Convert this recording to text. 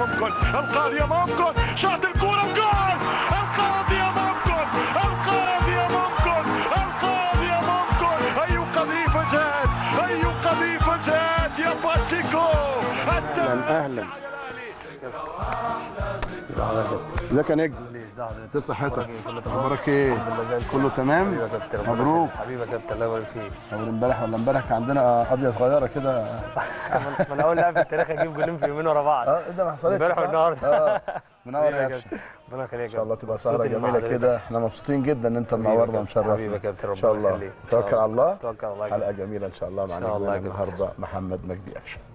ممكن، القاضية ممكن، شاط الكورة وجول. القاضية ممكن، القاضية ممكن، القاضية ممكن. أي قذيفة جات، أي قذيفة جات يا باتشيكو. اهلا ازيك يا نجم؟ انت صحتك؟ اخبارك ايه؟ كله تمام؟ مبروك حبيبي يا كابتن، الله يبارك فيك. اول امبارح ولا امبارح كان عندنا قضيه صغيره كده. ما انا اول لاعب في التاريخ اجيب جولين في يومين ورا بعض. ده ما حصلتش امبارح والنهارده. منور يا كابتن. ربنا يخليك. ان شاء الله تبقى سهره جميله كده، احنا مبسوطين جدا ان انت منورنا ومشرفنا. حبيبي يا كابتن، ان شاء ربنا الله. يخليك. توكل على الله. توكل على الله. حلقه جميله ان شاء الله مع نجمنا النهارده محمد مجدي قفشه.